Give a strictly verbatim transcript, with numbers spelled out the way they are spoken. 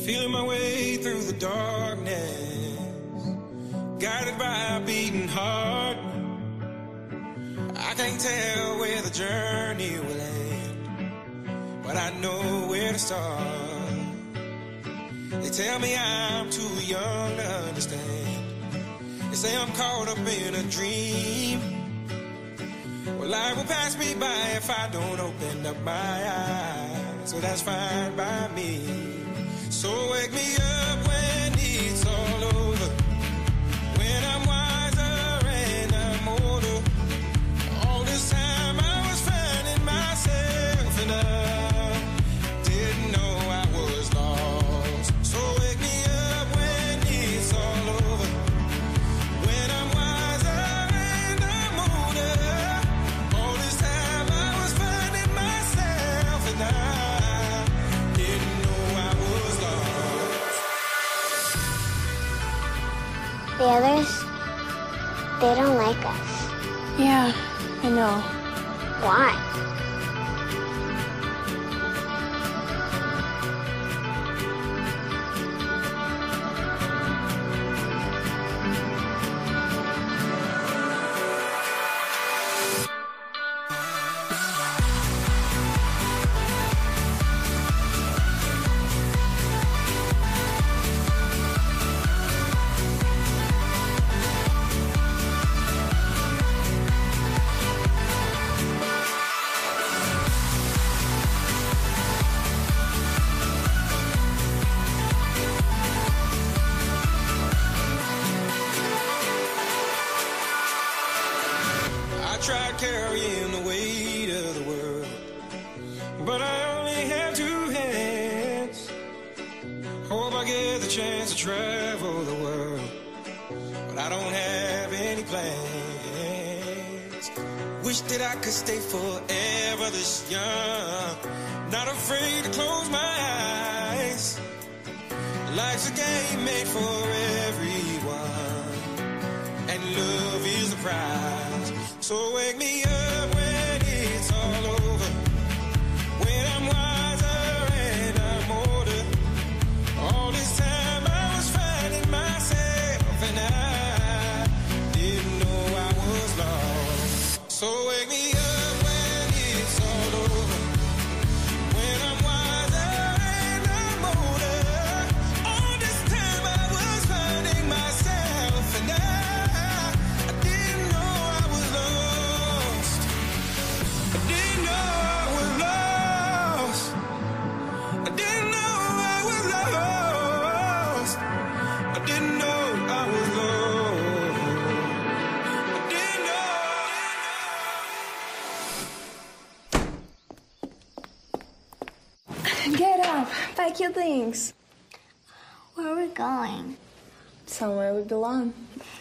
Feeling my way through the darkness, guided by a beating heart. I can't tell where the journey will end, but I know where to start. They tell me I'm too young to understand. They say I'm caught up in a dream. Well, life will pass me by if I don't open up my eyes. So that's fine by me. So wake me up when it's all over, when I'm wiser and I'm older. All this time I was finding myself and I didn't know I was lost. So wake me up when it's all over, when I'm wiser and I'm older. All this time I was finding myself and I didn't know I was lost. The others, they don't like us. Yeah, I know. Why? I tried carrying the weight of the world, but I only have two hands. Hope I get the chance to travel the world, but I don't have any plans. Wish that I could stay forever this young, not afraid to close my eyes. Life's a game made for everyone, and love is the prize. So wake me up when it's all over, when I'm wiser and I'm older. All this time I was finding myself and I didn't know I was lost. So wake me up when it's all over, when I'm wiser and I'm older. All this time I was finding myself and I I didn't know I was lost. I didn't know I was lost. I didn't know I was lost. I didn't know I was lost. I didn't know. Get up, pack your things. Where are we going? Somewhere we belong.